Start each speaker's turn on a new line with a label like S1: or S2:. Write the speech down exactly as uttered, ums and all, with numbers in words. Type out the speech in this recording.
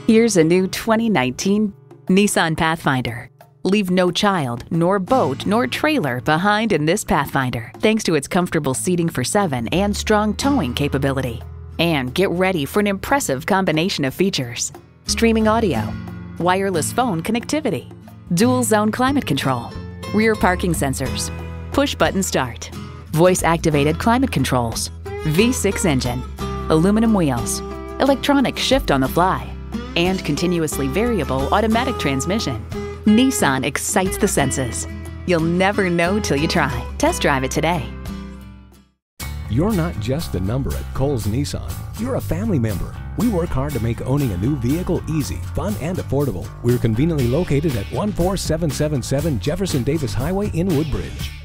S1: Here's a new twenty nineteen Nissan Pathfinder. Leave no child, nor boat, nor trailer behind in this Pathfinder, thanks to its comfortable seating for seven and strong towing capability. And get ready for an impressive combination of features: streaming audio, wireless phone connectivity, dual zone climate control, rear parking sensors, push button start, voice activated climate controls, V six engine, aluminum wheels, electronic shift on the fly, and continuously variable automatic transmission. Nissan excites the senses. You'll never know till you try. Test drive it today.
S2: You're not just a number at Cowles Nissan. You're a family member. We work hard to make owning a new vehicle easy, fun, and affordable. We're conveniently located at one four seven seven seven Jefferson Davis Highway in Woodbridge.